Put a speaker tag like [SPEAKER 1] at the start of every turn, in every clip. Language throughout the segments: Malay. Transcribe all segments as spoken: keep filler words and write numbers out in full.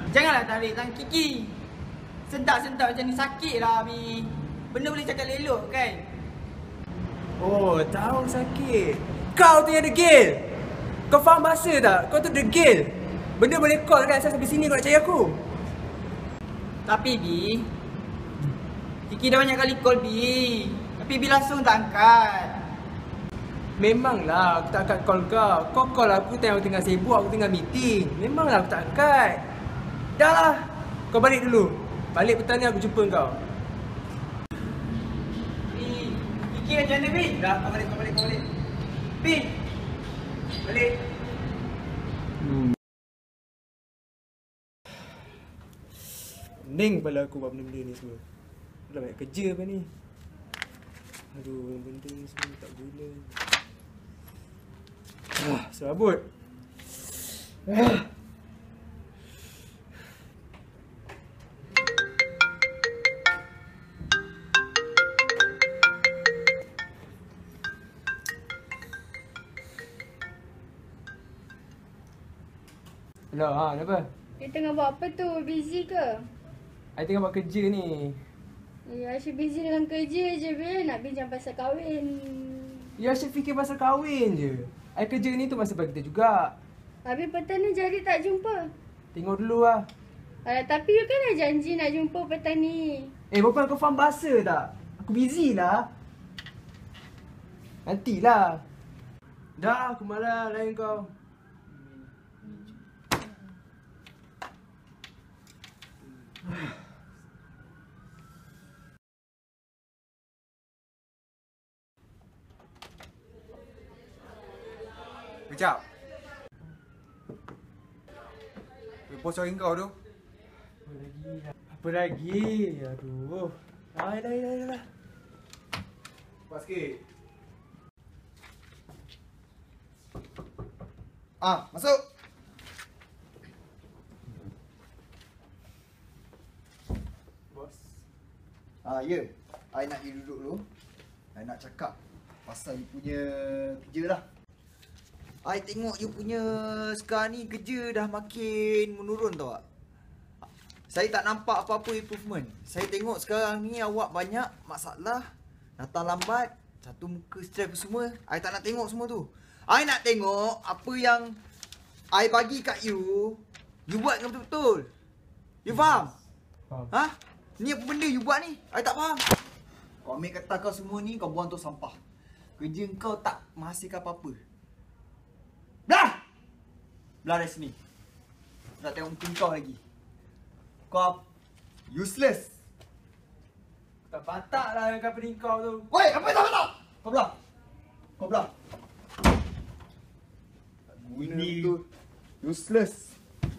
[SPEAKER 1] Janganlah tarik tangan Kiki. Sentak-sentak macam ni sakit lah, Abi. Benda boleh cakap elok kan?
[SPEAKER 2] Oh, tahu sakit. Kau tu yang degil. Kau faham bahasa tak? Kau tu degil. Benda boleh call kan asal sampai sini kau nak cari aku.
[SPEAKER 1] Tapi Bi, Kiki dah banyak kali call Bi. Tapi Bi langsung tak angkat.
[SPEAKER 2] Memanglah aku tak angkat call kau. Kau call aku time aku tengah sibuk, aku tengah meeting. Memanglah aku tak angkat. Dah lah. Kau balik dulu. Balik petang ni aku jumpa kau.
[SPEAKER 1] Bi, Kiki macam mana Bi? Dah, kau balik, kau balik, kau balik. Bi, balik.
[SPEAKER 2] Hmm. Pening kepala aku buat benda-benda ni semua. Dah banyak kerja apa ni. Aduh, benda ni semua tak guna. Ah, serabut. Ah. Hello, ha, kenapa?
[SPEAKER 3] Dia tengah buat apa tu? Busy ke?
[SPEAKER 2] I tengah buat kerja ni.
[SPEAKER 3] Ya, asyik busy dengan kerja je, Bil. Nak bincang pasal kahwin.
[SPEAKER 2] Ya, asyik fikir pasal kahwin je. I kerja ni tu masa bagi kita juga.
[SPEAKER 3] Habis petang ni jadi tak jumpa.
[SPEAKER 2] Tengok dulu lah.
[SPEAKER 3] Alah, tapi you kan dah janji nak jumpa petang ni.
[SPEAKER 2] Eh, berapa kau faham bahasa tak? Aku busy lah. Nantilah. Dah, aku malah layan kau.
[SPEAKER 4] Kejap. Bos cari kau tu.
[SPEAKER 2] Apa lagi? Apa lagi? Aduh. Dah, dah, dah, dah, dah.
[SPEAKER 4] Cepat sikit. Ah, masuk.
[SPEAKER 2] Bos.
[SPEAKER 4] Ah, ya. I nak you duduk dulu. I nak cakap pasal you punya kerja lah. I tengok you punya sekarang ni kerja dah makin menurun tau tak? Saya tak nampak apa-apa improvement. Saya tengok sekarang ni awak banyak masalah, datang lambat, satu muka stress semua. I tak nak tengok semua tu. I nak tengok apa yang I bagi kat you, you buat dengan betul-betul. You faham?
[SPEAKER 2] Faham.
[SPEAKER 4] Ha? Ni apa benda you buat ni? I tak faham. Kau ambil kertas kau semua ni, kau buang tu sampah. Kerja kau tak menghasilkan apa-apa. Belah! Belah dari sini. Nak tengok muka kau lagi. Kau useless.
[SPEAKER 2] Tak patah lah dengan company kau tu.
[SPEAKER 4] Woi, apa yang tak patah? Kau belah. Kau belah. Tak guna betul. Useless.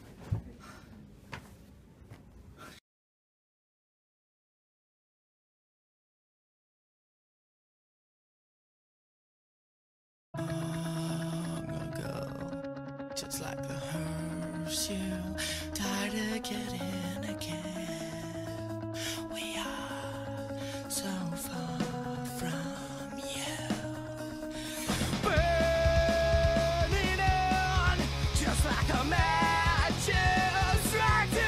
[SPEAKER 5] Just like the hearse, you tired of getting again. We are so far from you. Burning on, just like a matches, right to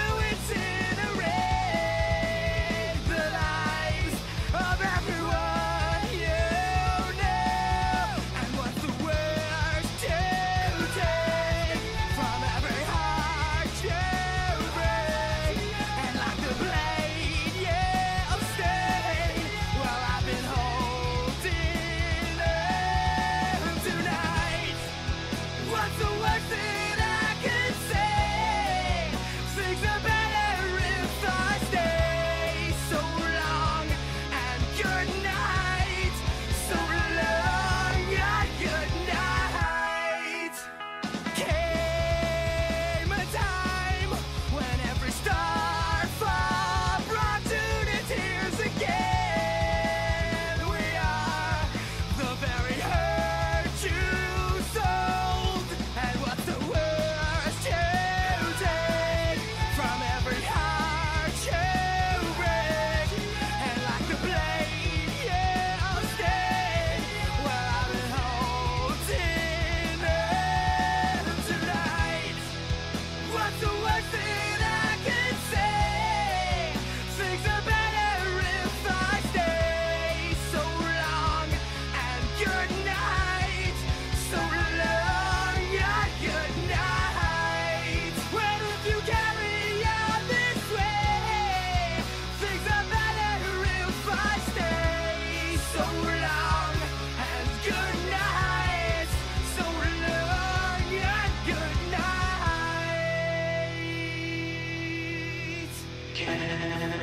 [SPEAKER 5] incinerate the lives of everyone you know. And what's the worst to take from every heart? can.